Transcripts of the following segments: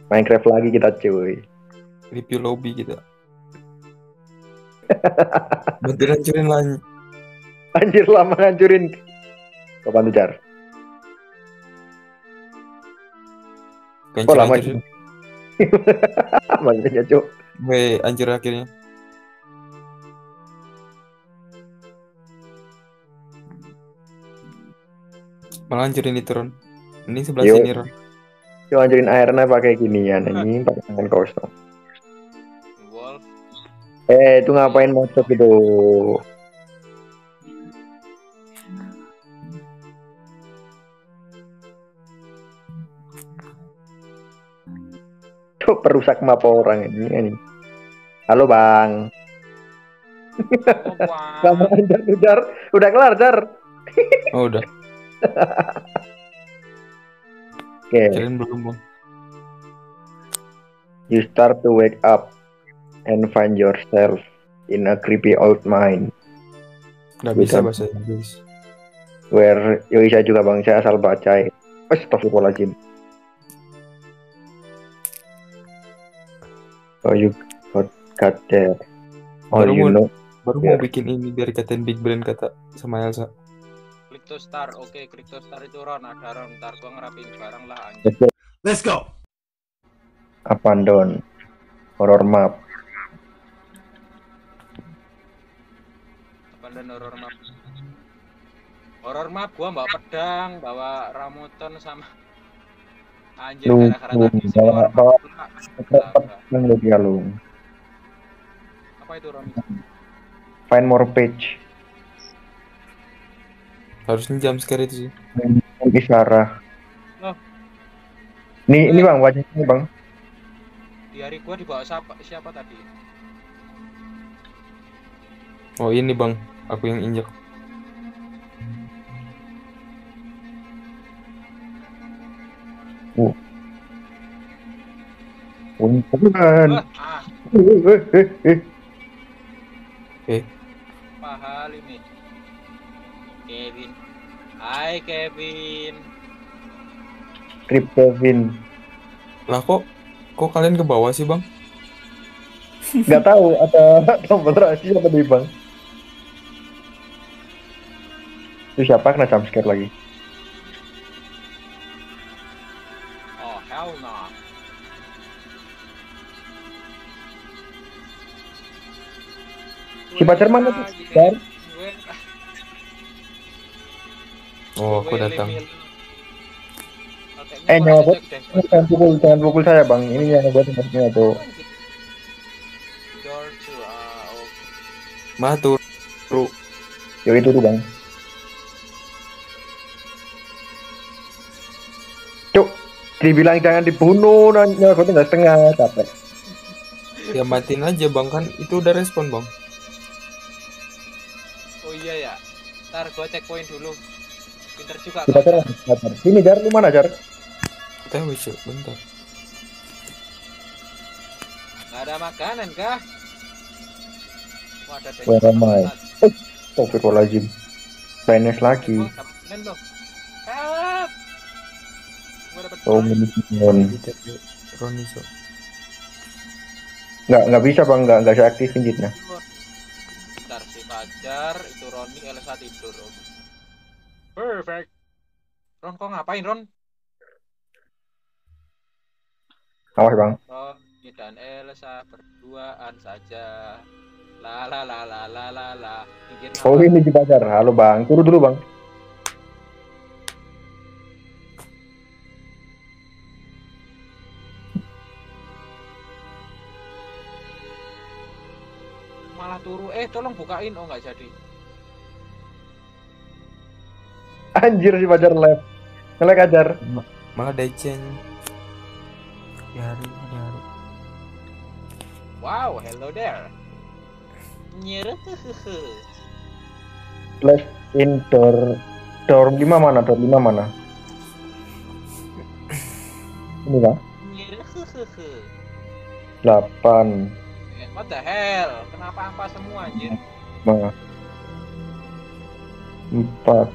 Minecraft lagi kita cuy. Review lobby kita. Bantuin hancurin lah. Anjir lama ngancurin. Kapan tuh Jar? Hancur lama hancur. Makanya cuy. Weh, hancur akhirnya. Malah hancurin itu Ron. Ini sebelah Yo. sini Ron. Yo anjurin airnya pakai ginian anjing, pakai tangan kosong. Wolf. Itu ngapain masuk itu? Tuh perusak map orang ini anjing. Halo Bang. Oh, wah. Kamu Jar. Udah kelar Jar. Oh udah. Oke. Kirain belum Bang. You start to wake up and find yourself in a creepy old mine Nggak bisa bahasa Inggris. where yo bisa juga Bang, saya asal baca. Astagfirullahaladzim. Oh you got there. Oh Baru you know. Baru mau bikin ini biar dikatain big brain kata sama Elsa. Klik to star. Oke, klik to star itu Ron. Ada Ron. Ntar gua ngerapin barang lah anjir. Let's go. Abandon horror map. Abandon horror map. Horror map gua bawa pedang, bawa ramutan sama anjir Lu gara-gara tadi semua bawa Astaga. yang lebih halus. Apa itu Ron? Find more page. Harusnya jam scare itu sih. Isara. Oh. Ini Bang, wajahnya Bang. Di hari gua dibawa siapa tadi? Oh ini Bang, aku yang injek. Bukan. Apa hal ini? Kevin. Hai Kevin. Cryptovin. Lah kok kalian ke bawah sih Bang? Gak tahu ada tombol rahasia apa nih Bang? Itu siapa kena jump scare lagi? Oh hell no. Si pacar mana tuh? Jar? Oh aku datang. Nyawa buat jangan pukul saya Bang. Ini yang buat tempatnya tuh. Door to Matur. Yo itu tuh Bang. Cuk, dibilang jangan dibunuh, nanya gue tinggal setengah, capek. Ya matiin aja Bang, kan itu udah respon Bang. Oh iya ya. Ntar gua checkpoint dulu. Pinter juga Kita kau. Jar. Sini Jar, lu mana Jar? Kita wis bentar. Nggak ada makanan kah? Wadah deh. Where am I? Astagfirullahaladzim. Finance lagi. Oh, dapat makanan loh. Help! Gua dapat Oh, makanan. ini Roni so. nggak bisa Bang, nggak saya aktifin jitnya. Ntar si Fajar, itu Roni, Elsa tidur. Perfect. Ron, kok ngapain Ron? Awas Bang. Roni dan Elsa berduaan saja. La la la la la la la. Pikir Oh apa? ini di Pajar. Halo Bang, turun dulu Bang. Malah turu. Tolong bukain. Oh nggak jadi. Anjir si Pajar live. Ngelek Ajar. Malah deceng. Ya. Wow, hello there. Nyerah. Flash in door 5 mana? Door 5 mana? Ini Bang. Nyerah. 8. What the hell? Kenapa ampas semua anjir? 5. 4.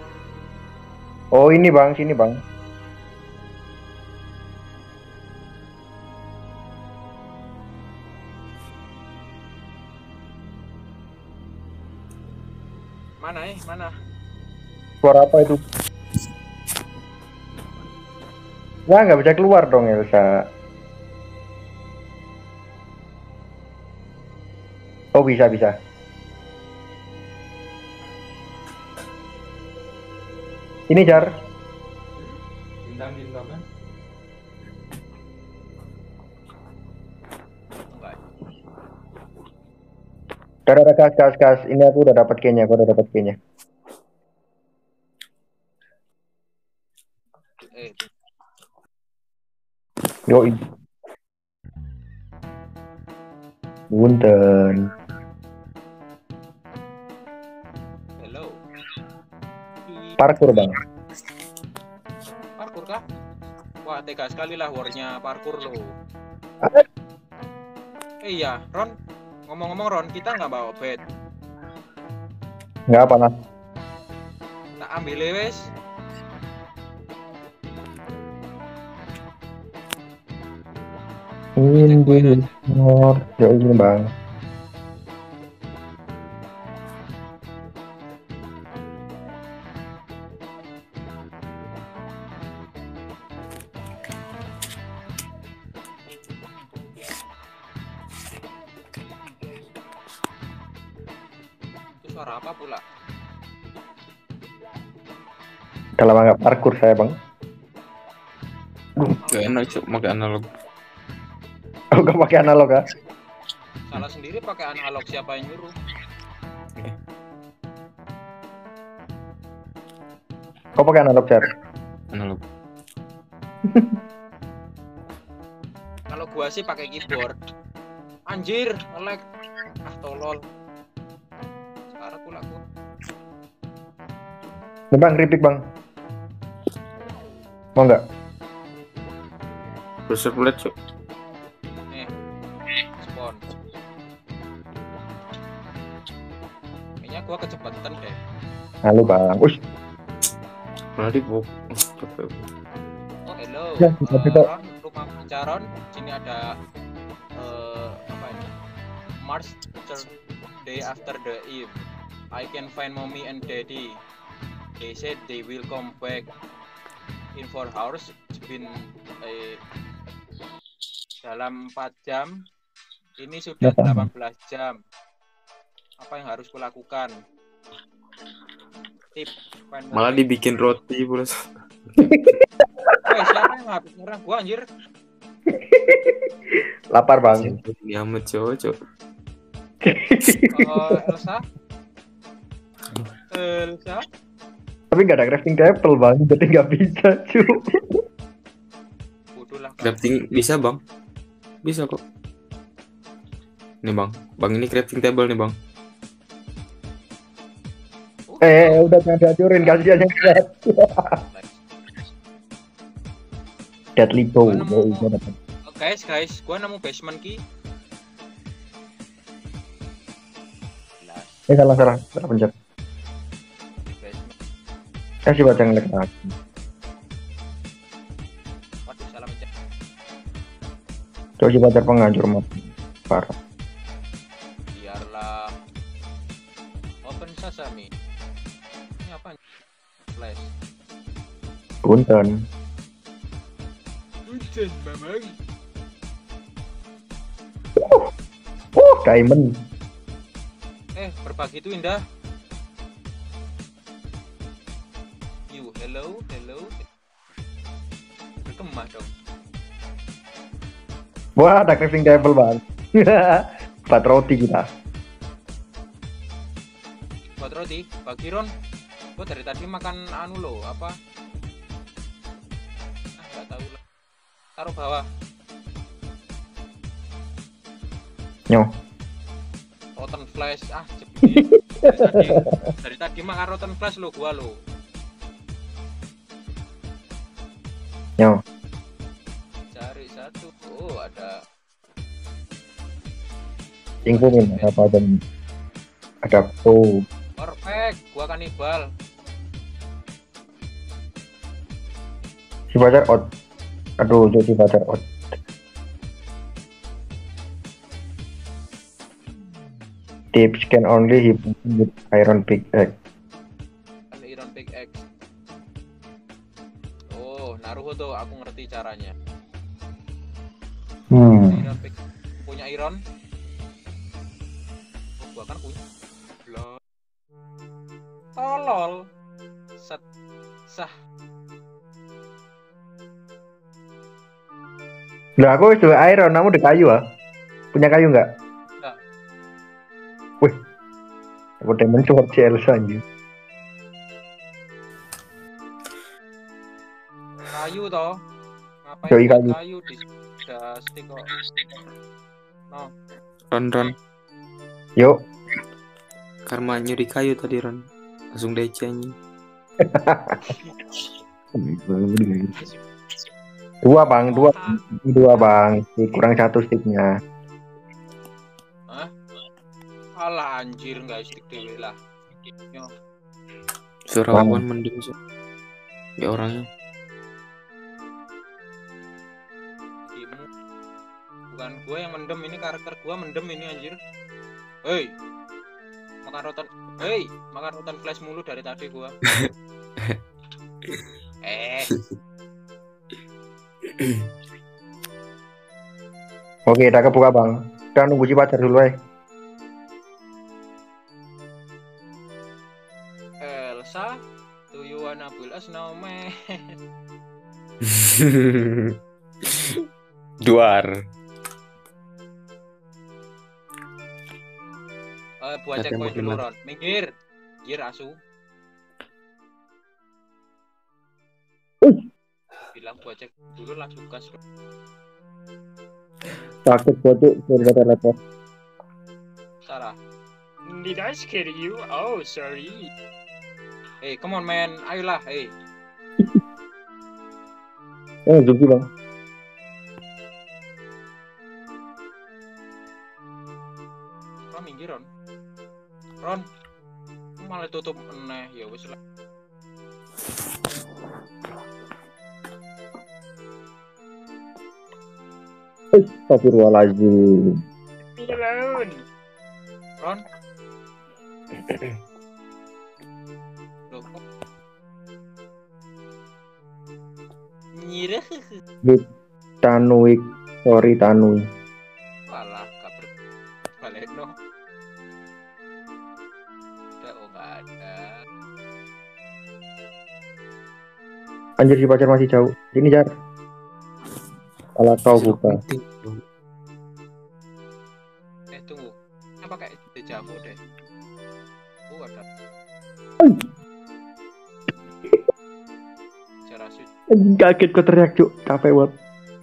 Oh ini Bang, sini Bang. Mana? Suara apa itu? Wah, nggak bisa keluar dong Elsa. Oh, bisa. Ini Jar. Bintang kan? Enggak. Udah, gas. Ini aku udah dapat kayaknya. Yoi. Punten. Hello. Parkur, Bang. Parkur kah? Wah, tega sekali lah warnya parkur lo. Iya, Ron. Ngomong-ngomong Ron, kita nggak bawa bed. Nggak apa lah. Tak ambil wes. Ini Yoi, Bang. Itu suara apa pula? Udah lama nggak parkur saya, Bang. Gak enak cuk, pakai analog. Oh, nggak pakai analog ya? Salah sendiri pakai analog, siapa yang nyuruh? Kau pakai analog, Jar? Analog. Kalau gua sih pakai keyboard. Anjir, nge-lag. Ah, tolol. Sekarang pula gua. Nih, Bang, keripik, Bang. Mau nggak? Pressure plate cuk. Nih. Spawn. Kayaknya gua kecepatan deh. Halo, Bang. Ush. Malah di bok. Oh, hello. Ya, kita- Ron, rumah kerja Ron. Sini ada apa ini? March day after the eve. I can find mommy and daddy. They said they will come back in 4 hours. It's been dalam 4 jam. Ini sudah 18 jam. Apa yang harus kulakukan? Tip. find Malah mommy. dibikin roti pula. Siapa yang habis nyerang gua anjir? Lapar, Bang. Ini amat cuk. Elsa? Tapi nggak ada crafting table, Bang. Jadi nggak bisa, cu. Bodoh lah. Crafting bisa bang? Bisa kok. Nih bang, ini crafting table nih bang. Udah jangan dihancurin, kasihan yang berat. Deadly bow. Gua nemu- Yoi, gua dapat. Guys, gua nemu basement key. Salah pencet. Basement. Kasih baca ngelek lagi. Waduh, salah pencet. Coba baca penghancur map. Parah. Biarlah. Open sesame. Ini apa? Flash. Punten. Hujan, Mamang. Diamond. Berbagi itu indah. Hello. Berkemah dong. Wah, ada crafting table, Bang. Buat roti kita. Buat roti, bagi Ron. Gua dari tadi makan anu lo, apa? Nggak tahu lah. Taruh bawah. Nyo. Rotten flash, cepet. Dari tadi makan rotten flash lo, gua lo. Nyo. Cari satu. Oh, ada. Ingkumin apa dan ada Perfect, gua kanibal. si pacar out. Aduh, jadi pacar out. Tips can only hit with iron pickaxe. tuh, aku ngerti caranya. Hmm. Iron punya Iron. Oh, gua kan punya. Loh. Tolol. Set. Sah. Lah aku wis duwe iron, kamu udah kayu ah? Punya kayu nggak? Enggak. Wih, aku demen cuma Elsa anjir. Kayu toh. Ngapain Yoi, buat kayu. kayu di stick kok. No. Ron. Yuk. Karma nyuri kayu tadi Ron. Langsung DC anjing. Dua bang. Kurang satu sticknya. Hah? Alah anjir, nggak stick dewe lah. Yo. Surawan mending sih. Ya orangnya. Dimu. Bukan gue yang mendem, ini karakter gue mendem ini anjir. Hei. Makan rotan flash mulu dari tadi gue. Oke, udah kebuka bang. Kita nunggu si pacar dulu ya. Elsa, do you wanna build a snowman? Duar. Buat checkpoint dulu Ron. Minggir asu. Bilang buat cek dulu langsung gas. Sakit bodoh, sudah telepon. Sarah. Did I scare you? Oh, sorry. Hey, come on man, ayolah, hey. Jadi bang. Ron minggir Ron. Ron, malah tutup meneh ya wis lah. Astagfirullahaladzim. Ron. Loh kok nyireh. Tanui. Walah, gak balik no. Gak ada. Anjir si pacar masih jauh. Sini Jar. Kalau kau buka. Tunggu. Apa kayak dejavu deh. Ada. Jarasu. Kaget kok teriak cuk. Capek banget.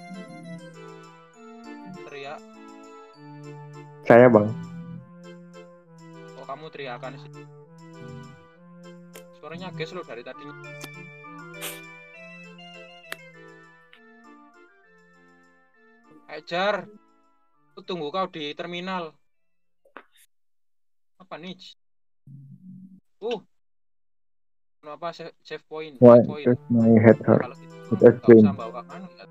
Teriak. Saya bang. Kok kamu teriakan sih? Suaranya ges loh dari tadi. Jar, aku tunggu kau di terminal. Apa nih? Apa save point? Why Point. does my head hurt? Kalau It has nggak been. usah bawa anu ya.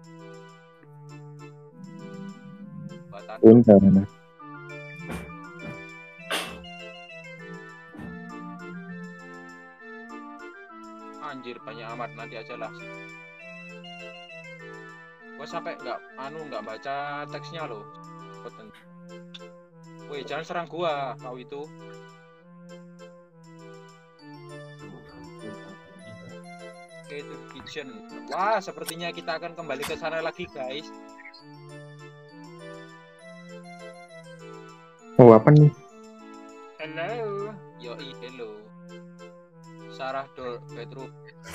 Batan. Undangan. Anjir banyak amat, nanti aja lah sih. Gua sampai nggak baca teksnya loh. Woi jangan serang gua, kau itu. Oke itu kitchen. Wah sepertinya kita akan kembali ke sana lagi guys. Oh apa nih? Hello. Yoi hello. Sarah door bedroom.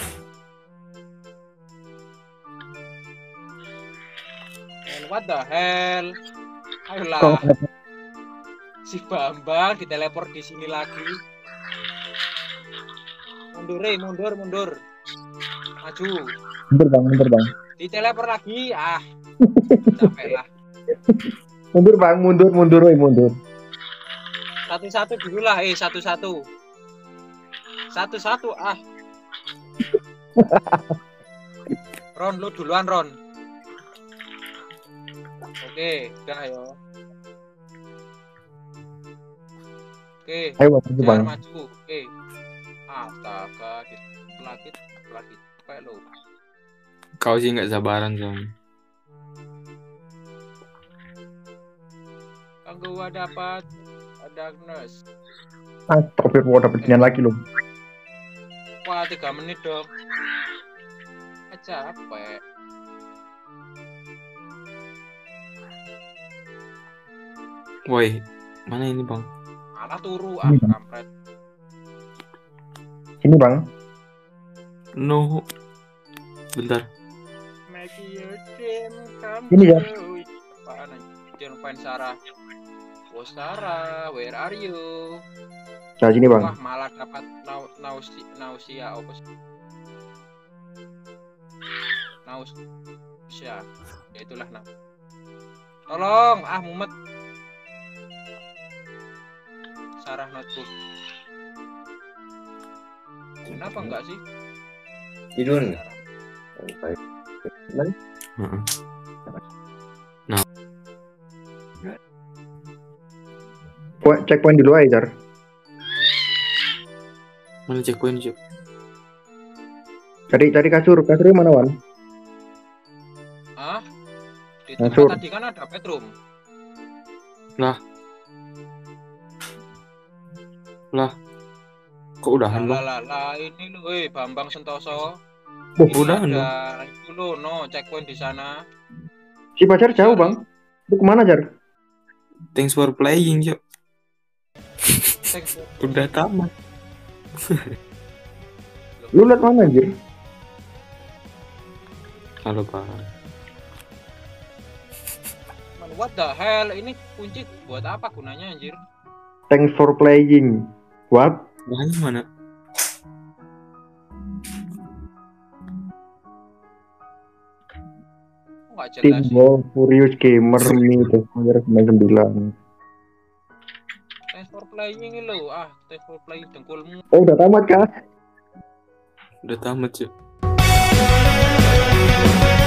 And what the hell? Ayolah. Si Bambang diteleport di sini lagi. Mundur. Maju. Mundur bang. Diteleport lagi. Capek lah. Mundur bang, mundur. Satu-satu dulu lah, satu-satu. Satu-satu Ron, lu duluan Ron. Oke, udah yo. Oke, ayo bang. Maju. Oke. Astaga, lagi kayak lo. Kau sih nggak sabaran soalnya. Kan gua dapat Darkness. Astagfirullah, dapat ginian lagi loh. Wah, 3 menit dong. Capek. Woi, mana ini bang? Malah turu Ini, Bang. kampret. Sini bang. No. Bentar. Make your dream come Ini, ya. true. Apaan anjir, find Sarah. Oh Sarah, where are you? Nah sini bang. Wah, malah dapat nausia apa sih? Nausia. Ya itulah nah. Tolong, mumet. Sarah notebook. Kenapa enggak sih? Tidur nggak? Heeh. Checkpoint dulu aja, Jar. Mana checkpoint Cuk? Cari kasurnya mana Wan? Di Masuk. tempat tadi kan ada bedroom. Kok udahan bang? Lah, ini lu, Bambang Sentoso. Oh, Ini udahan dong. ada itu lo, no checkpoint di sana. Si pacar jauh bang. Lu kemana Jar? Thanks for playing Cuk. Thanks. Udah tamat. Lu liat mana anjir? Halo pak. What the hell? Ini kunci buat apa gunanya anjir? Thanks for playing. What? Bahannya mana? Kok nggak jelas Team sih? Ball, Furious Gamer, Mi, Destroyer 99. Thanks for playing ini lo. Thanks for playing dengkulmu. Oh udah tamat kah? Udah tamat Cuk.